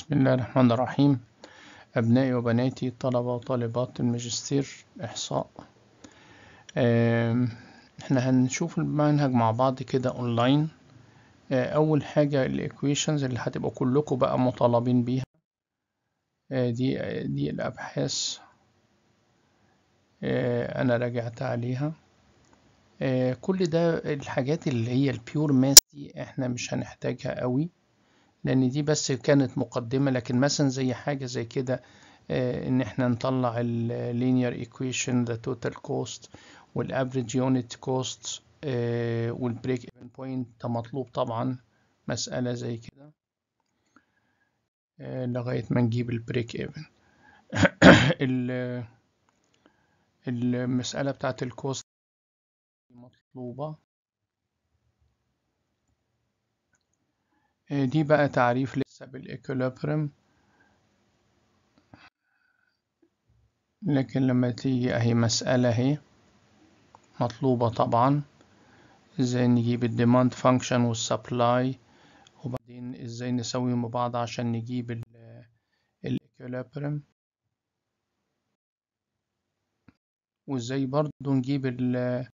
بسم الله الرحمن الرحيم. أبنائي وبناتي طلبة وطالبات الماجستير إحصاء. إحنا هنشوف المنهج مع بعض كده أونلاين. أول حاجة الإيكويشنز اللي هتبقوا كلكم بقى مطالبين بيها. دي الأبحاث. أنا راجعت عليها. كل ده الحاجات اللي هي البيور ماس دي إحنا مش هنحتاجها قوي، لأن دي بس كانت مقدمة. لكن مثلا زي حاجة زي كده، إن إحنا نطلع linear equation the total cost average unit cost break even point، ده مطلوب طبعا مسألة زي كده لغاية ما نجيب البريك ايفن. المسألة بتاعت الكوست مطلوبة. دي بقى تعريف لسه بالإكوليبريم، لكن لما تيجي اهي مسألة اهي مطلوبة طبعا، ازاي نجيب الديماند فانكشن والسبلاي، وبعدين ازاي نسويهم ببعض عشان نجيب الاكوليبريم، وازاي برضو نجيب